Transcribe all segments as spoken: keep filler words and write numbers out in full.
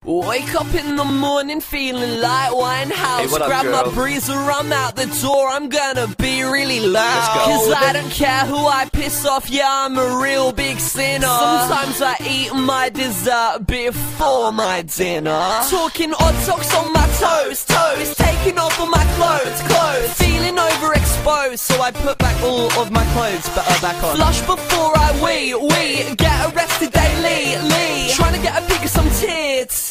Wake up in the morning feeling like Winehouse. Hey, what up, grab girl? my breezer, I'm out the door, I'm gonna be really loud. Let's go. Cause I don't care who I piss off, yeah, I'm a real big sinner. Sometimes I eat my dessert before my dinner. Talking odd socks on my toes, toes. Taking off all my clothes, clothes. Feeling overexposed, so I put back all of my clothes, but uh, back on. Flush before I wee, wee. Get arrested daily, Lee. Trying to get a pic of some tits.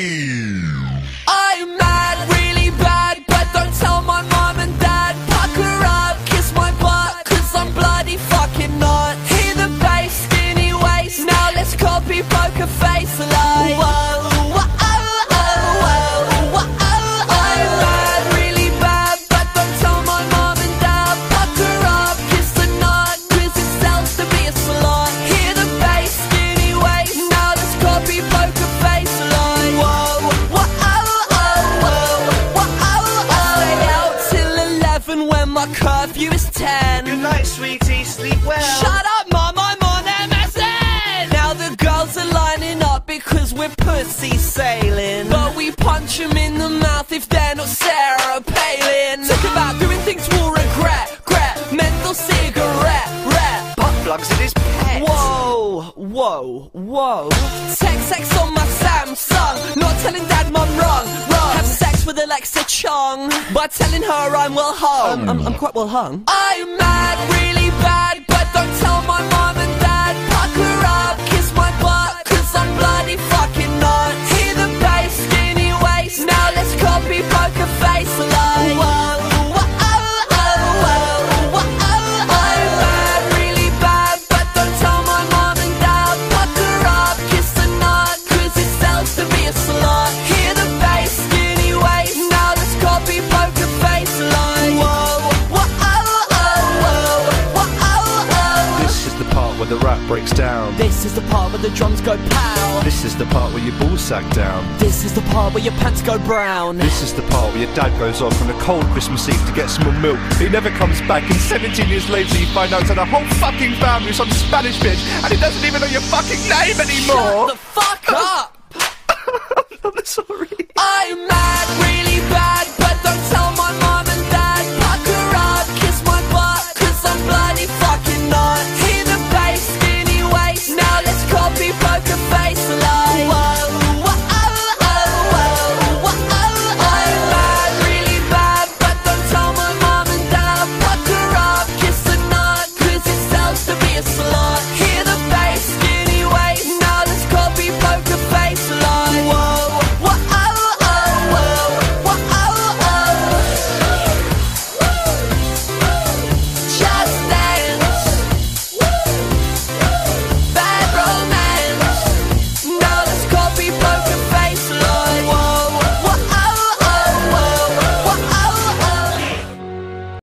I'm mad, really bad, but don't tell my mom and dad. Pucker up, kiss my butt, cause I'm bloody fucking not. Hear the bass, skinny waist, now let's copy Poker Face like. Whoa, whoa, oh, oh, oh, whoa, oh, oh. I'm mad, really bad, but don't tell my mom and dad. Pucker up, kiss the nut, cause it sells to be a slut. Hear the bass, skinny waist, now let's copy Poker Face like. Whoa, whoa, oh, oh, oh, whoa, oh, oh. I stay out till eleven when my curfew is ten. Good night, sweetie, sleep well. Shut up, mum, I'm on M S N. Now the girls are lining up because we're pussy sailing, but we punch them in the mouth if they're not Sarah Palin. Talk about doing things we'll regret, regret. Menthol cigarette, ret. Butt plugs in his pet. Whoa, whoa, whoa. Text sex on my Samsung. Not telling dad mum wrong, wrong. Have sex with Alexa Chung by telling her I'm well hung. I'm, I'm, I'm quite well hung. I'm mad, really bad, but don't tell my mum and dad. Pucker up, kiss my butt, cause I'm bloody fucking not. Hear the bass, skinny waist, now let's copy Poker Face like. Whoa, whoa, oh, oh, oh, whoa, oh, oh. I'm mad, really bad, but don't tell my mom and dad. Pucker up, kiss the nut, cause it sells to be a slut. Hear the bass, skinny waist, now let's copy Poker Face like. Whoa, whoa, oh, oh, oh, whoa, oh, oh. This is the part where the rap breaks down. This is the part where the drums go pow. This is the part where your balls sack down. This is the part where your pants go brown. This is the part where your dad goes off on a cold Christmas Eve to get some more milk. He never comes back, and seventeen years later you find out that the whole fucking family is some Spanish bitch, and he doesn't even know your fucking name anymore. Shut the fuck up!